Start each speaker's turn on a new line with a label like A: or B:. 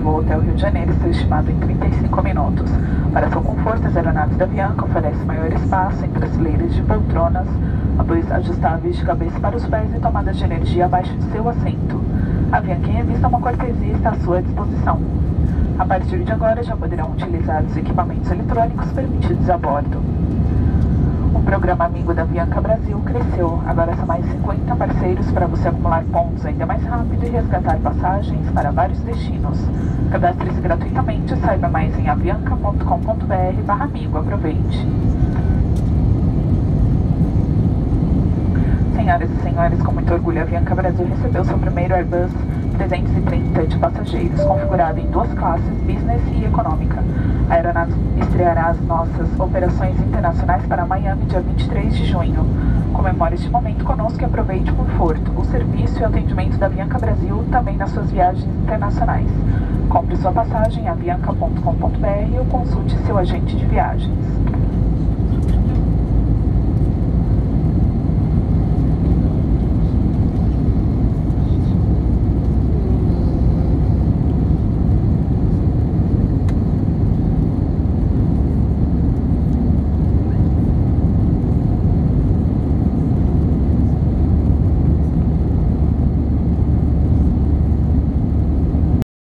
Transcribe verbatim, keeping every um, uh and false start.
A: voo até o Rio de Janeiro está estimado em trinta e cinco minutos. Para seu conforto, as aeronaves da Avianca oferecem maior espaço em prateleiras de poltronas, apoios ajustáveis de cabeça para os pés e tomadas de energia abaixo de seu assento. A Avianca em Revista é uma cortesia e está à sua disposição. A partir de agora, já poderão utilizar os equipamentos eletrônicos permitidos a bordo. O programa Amigo da Avianca Brasil cresceu. Agora são mais cinquenta parceiros para você acumular pontos ainda mais rápido e resgatar passagens para vários destinos. Cadastre-se gratuitamente, saiba mais em avianca ponto com ponto br barra amigo. Aproveite! Senhoras e senhores, com muito orgulho, a Avianca Brasil recebeu seu primeiro Airbus trezentos e trinta de passageiros, configurado em duas classes, Business e Econômica. A aeronave estreará as nossas operações internacionais para Miami, dia vinte e três de junho. Comemore este momento conosco e aproveite o conforto, o serviço e o atendimento da Avianca Brasil também nas suas viagens internacionais. Compre sua passagem em avianca ponto com ponto br ou consulte seu agente de viagens.